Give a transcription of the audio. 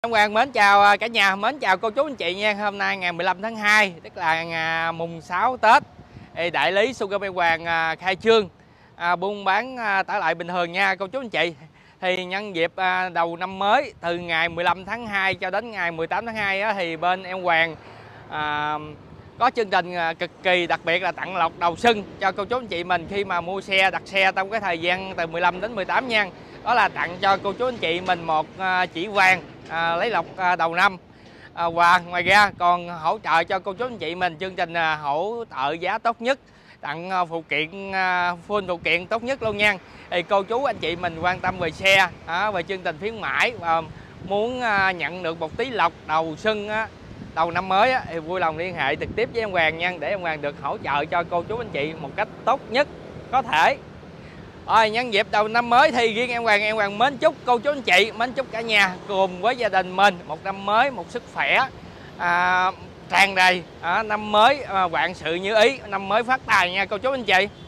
Em Hoàng mến chào cả nhà, mến chào cô chú anh chị nha. Hôm nay ngày 15 tháng 2, tức là ngày mùng 6 Tết, đại lý Sugar Em Hoàng khai trương buôn bán trở lại bình thường nha cô chú anh chị. Thì nhân dịp đầu năm mới từ ngày 15 tháng 2 cho đến ngày 18 tháng 2 á, thì bên Em Hoàng có chương trình cực kỳ đặc biệt là tặng lộc đầu xuân cho cô chú anh chị mình khi mà mua xe, đặt xe trong cái thời gian từ 15 đến 18 nha. Đó là tặng cho cô chú anh chị mình một chỉ vàng lấy lộc đầu năm. Và ngoài ra còn hỗ trợ cho cô chú anh chị mình chương trình hỗ trợ giá tốt nhất, tặng phụ kiện full phụ kiện tốt nhất luôn nha. Thì cô chú anh chị mình quan tâm về xe, về chương trình khuyến mãi và muốn nhận được một tí lộc đầu xuân đầu năm mới thì vui lòng liên hệ trực tiếp với em Hoàng nha, để em Hoàng được hỗ trợ cho cô chú anh chị một cách tốt nhất có thể. Rồi nhân dịp đầu năm mới thì riêng em Hoàng mến chúc cô chú anh chị, mến chúc cả nhà cùng với gia đình mình một năm mới, một sức khỏe tràn đầy, năm mới vạn sự như ý, năm mới phát tài nha cô chú anh chị.